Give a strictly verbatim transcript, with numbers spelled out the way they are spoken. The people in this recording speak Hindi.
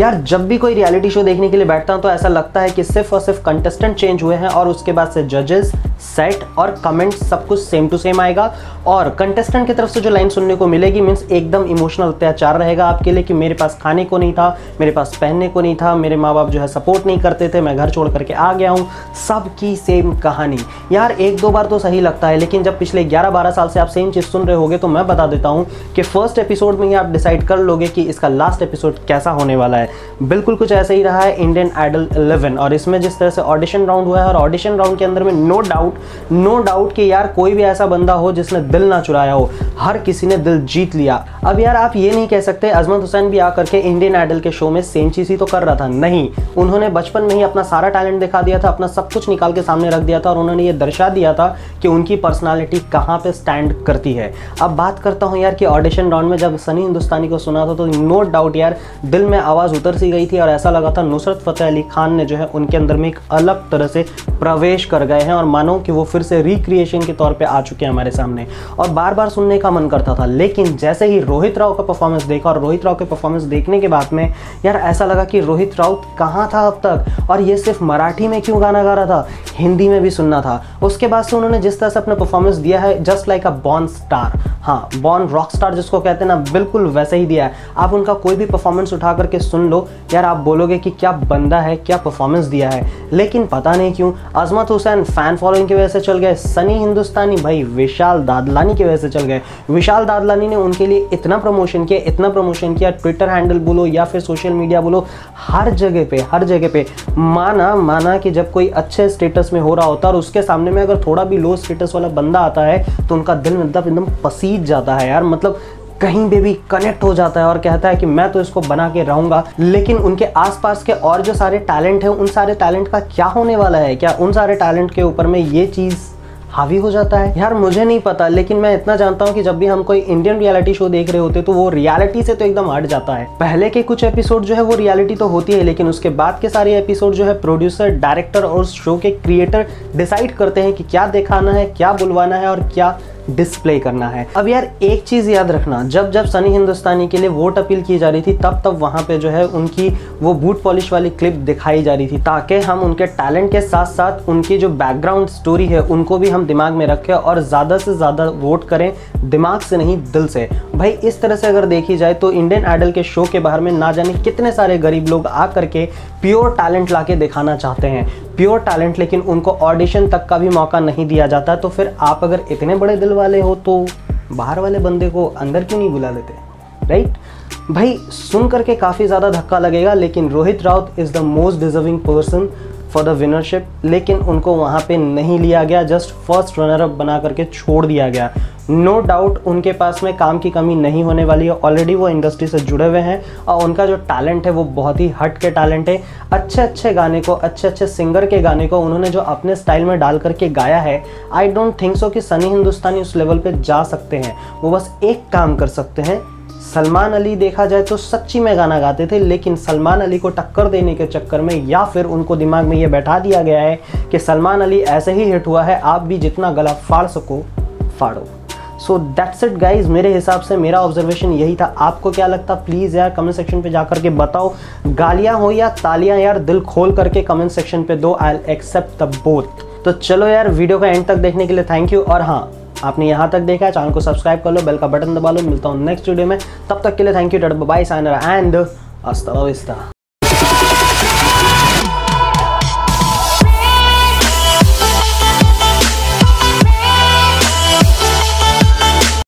यार जब भी कोई रियलिटी शो देखने के लिए बैठता हूं तो ऐसा लगता है कि सिर्फ और सिर्फ कंटेस्टेंट चेंज हुए हैं और उसके बाद से जजेस, सेट और कमेंट सब कुछ सेम टू सेम आएगा और कंटेस्टेंट की तरफ से जो लाइन सुनने को मिलेगी मीन्स एकदम इमोशनल अत्याचार रहेगा आपके लिए कि मेरे पास खाने को नहीं था, मेरे पास पहनने को नहीं था, मेरे माँ बाप जो है सपोर्ट नहीं करते थे, मैं घर छोड़ करके आ गया हूँ। सबकी सेम कहानी। यार एक दो बार तो सही लगता है, लेकिन जब पिछले ग्यारह बारह साल से आप सेम चीज़ सुन रहे होगे तो मैं बता देता हूँ कि फर्स्ट एपिसोड में ही आप डिसाइड कर लोगे कि इसका लास्ट एपिसोड कैसा होने वाला है। बिल्कुल कुछ ऐसा ही रहा है इंडियन आइडल इलेवन और इसमें जिस तरह से ऑडिशन राउंड हुआ है और ऑडिशन राउंड के अंदर में नो डाउट नो डाउट कि यार कोई भी ऐसा बंदा हो जिसने दिल ना चुराया हो, हर किसी ने दिल जीत लिया। अब यार आप ये नहीं कह सकते अजमत हुसैन भी आकर के इंडियन आइडल के शो में सेम चीज ही तो कर रहा था। नहीं, उन्होंने बचपन में ही अपना सारा टैलेंट दिखा दिया था, अपना सब कुछ निकाल के सामने रख दिया था और उन्होंने ये दर्शा दिया था कि उनकी पर्सनालिटी कहाँ पे स्टैंड करती है। अब बात करता हूँ यार कि ऑडिशन राउंड में जब सनी हिंदुस्तानी को सुना था तो नो डाउट यार दिल में आवाज़ उतर सी गई थी और ऐसा लगा था नुसरत फतेह अली खान ने जो है उनके अंदर में एक अलग तरह से प्रवेश कर गए हैं और मानो कि वो फिर से रिक्रिएशन के तौर पे आ चुके हैं हमारे सामने और बार बार सुनने का मन करता था। लेकिन जैसे ही रोहित राव का परफॉर्मेंस देखा और रोहित राव के परफॉर्मेंस देखने के बाद में यार ऐसा लगा कि रोहित राउत कहाँ था अब तक और ये सिर्फ मराठी में क्यों गाना गा रहा था, हिंदी में भी सुनना था। उसके बाद से उन्होंने जिस तरह से अपना परफॉर्मेंस दिया है just like a born star, हाँ बॉर्न रॉक स्टार जिसको कहते हैं ना, बिल्कुल वैसे ही दिया है। आप उनका कोई भी परफॉर्मेंस उठा करके सुन लो यार, आप बोलोगे कि क्या बंदा है, क्या परफॉर्मेंस दिया है। लेकिन पता नहीं क्यों अजमत हुसैन फैन फॉलोइंग की वजह से चल गए, सनी हिंदुस्तानी भाई विशाल दादलानी की वजह से चल गए। विशाल दादलानी ने उनके लिए इतना प्रमोशन किया इतना प्रमोशन किया ट्विटर हैंडल बोलो या फिर सोशल मीडिया बोलो, हर जगह पे हर जगह पे माना माना कि जब कोई अच्छे स्टेटस में हो रहा होता है और उसके सामने में अगर थोड़ा भी लो स्टेटस वाला बंदा आता है तो उनका दिल मतलब एकदम पसीज जाता है यार, मतलब कहीं पे भी कनेक्ट हो जाता है और कहता है कि मैं तो इसको बना के रहूंगा। लेकिन उनके आसपास के और जो सारे टैलेंट है उन सारे टैलेंट का क्या होने वाला है, क्या उन सारे टैलेंट के ऊपर में ये चीज़ हावी हो जाता है? यार मुझे नहीं पता, लेकिन मैं इतना जानता हूँ कि जब भी हम कोई इंडियन रियलिटी शो देख रहे होते तो वो रियलिटी से तो एकदम हट जाता है। पहले के कुछ एपिसोड जो है वो रियलिटी तो होती है, लेकिन उसके बाद के सारे एपिसोड जो है प्रोड्यूसर, डायरेक्टर और शो के क्रिएटर डिसाइड करते हैं कि क्या दिखाना है, क्या बुलवाना है और क्या डिस्प्ले करना है। अब यार एक चीज़ याद रखना, जब जब सनी हिंदुस्तानी के लिए वोट अपील की जा रही थी तब तब वहाँ पे जो है उनकी वो बूट पॉलिश वाली क्लिप दिखाई जा रही थी ताकि हम उनके टैलेंट के साथ साथ उनकी जो बैकग्राउंड स्टोरी है उनको भी हम दिमाग में रखें और ज़्यादा से ज़्यादा वोट करें, दिमाग से नहीं दिल से। भाई इस तरह से अगर देखी जाए तो इंडियन आइडल के शो के बाहर में ना जाने कितने सारे गरीब लोग आ करके प्योर टैलेंट ला के दिखाना चाहते हैं, प्योर टैलेंट, लेकिन उनको ऑडिशन तक का भी मौका नहीं दिया जाता। तो फिर आप अगर इतने बड़े दिल वाले हो तो बाहर वाले बंदे को अंदर क्यों नहीं बुला लेते, राइट? भाई सुन करके काफ़ी ज़्यादा धक्का लगेगा, लेकिन Rohit Raut is the most deserving person for the winnership, लेकिन उनको वहाँ पे नहीं लिया गया, जस्ट फर्स्ट रनर अप बना करके छोड़ दिया गया। नो डाउट उनके पास में काम की कमी नहीं होने वाली है, ऑलरेडी वो इंडस्ट्री से जुड़े हुए हैं और उनका जो टैलेंट है वो बहुत ही हट के टैलेंट है। अच्छे अच्छे गाने को, अच्छे अच्छे सिंगर के गाने को उन्होंने जो अपने स्टाइल में डाल करके गाया है, आई डोंट थिंक सो कि सनी हिंदुस्तानी उस लेवल पे जा सकते हैं। वो बस एक काम कर सकते हैं, सलमान अली देखा जाए तो सच्ची में गाना गाते थे, लेकिन सलमान अली को टक्कर देने के चक्कर में या फिर उनको दिमाग में ये बैठा दिया गया है कि सलमान अली ऐसे ही हिट हुआ है, आप भी जितना गला फाड़ सको फाड़ो। सो दैट्स इट गाइज, मेरे हिसाब से मेरा ऑब्जर्वेशन यही था। आपको क्या लगता प्लीज़ यार कमेंट सेक्शन पे जाकर के बताओ। गालियाँ हो या तालियाँ यार दिल खोल करके कमेंट सेक्शन पे दो, I will accept the both. तो चलो यार वीडियो का एंड तक देखने के लिए थैंक यू, और हाँ आपने यहाँ तक देखा है चैनल को सब्सक्राइब कर लो, बेल का बटन दबा लो। मिलता हूँ नेक्स्ट वीडियो में, तब तक के लिए thank you, tata bye bye, sayonara and हasta la vista।